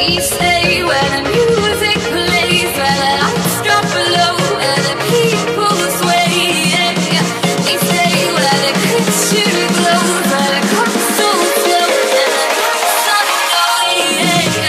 We stay where the music plays, where the lights drop low, where the people sway. We stay where the kitchen glows, where the consoles flow, and the lights on the way.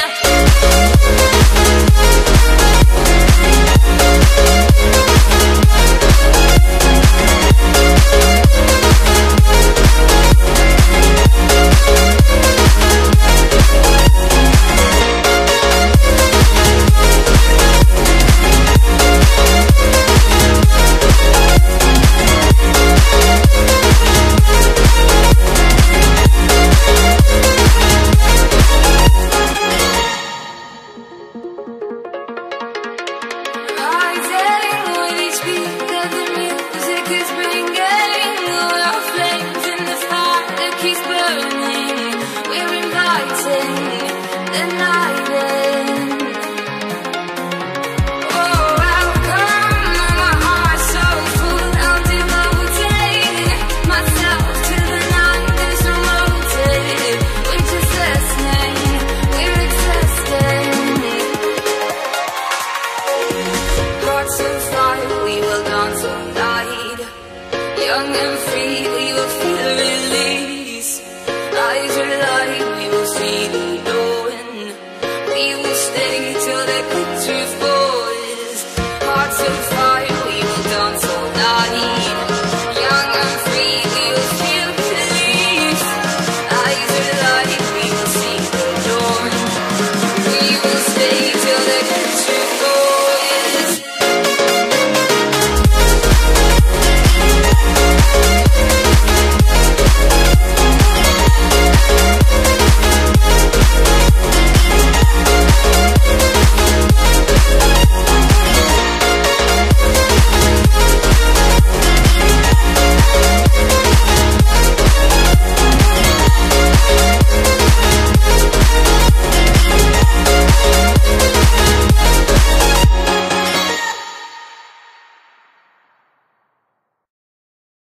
Keeps burning, we're inviting the night.